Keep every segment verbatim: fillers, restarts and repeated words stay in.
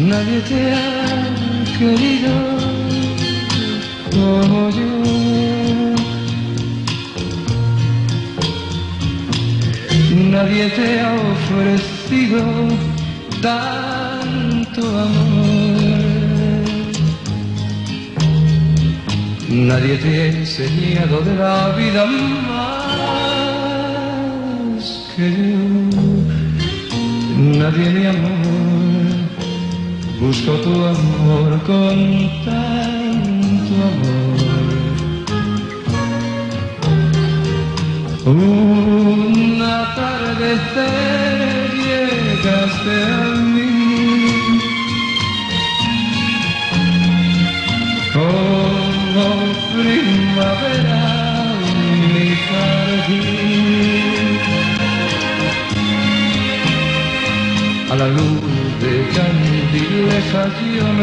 Nadie te ha querido como yo. Nadie te ha ofrecido tanto amor. Nadie te ha enseñado de la vida más que yo. Nadie, mi amor, buscó tu amor con tanto amor. Un atardecer llegaste a mí como primavera en mi jardín. A la luz de candilejas yo me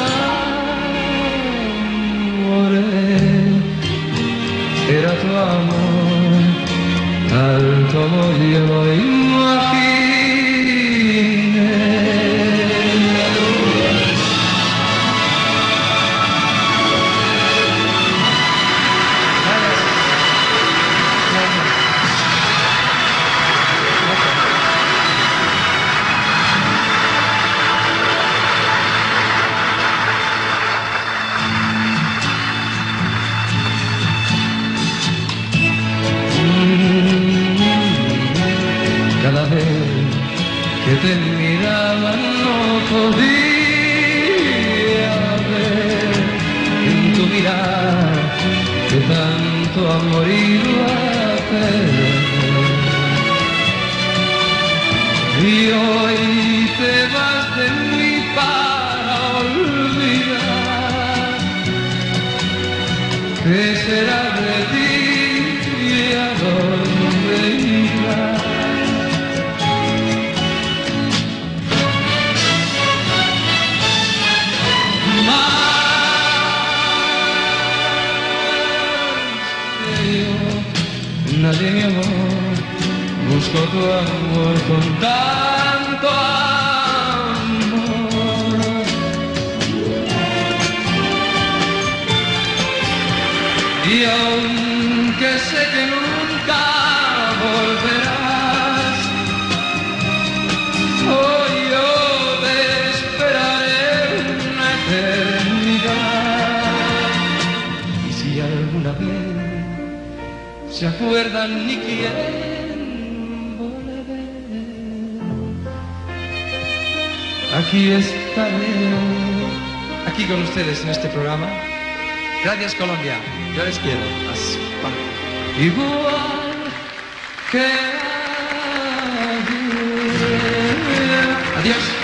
enamoré. Era tu amor tal como yo lo imaginé. Cada vez que te miraba no podía ver en tu mirar que tanto amor iba a perder. Y hoy te vas de mí para olvidar. ¿Qué será de ti y a dónde irás? Nadie, mi amor, buscó tu amor con tanto amor. Y aunque sé que nunca volverás, hoy yo te esperaré una eternidad. Y si alguna vez se acuerdan ni quieren volver, aquí estaré, aquí con ustedes en este programa. Gracias, Colombia, yo les quiero. Igual que ayer. Adiós.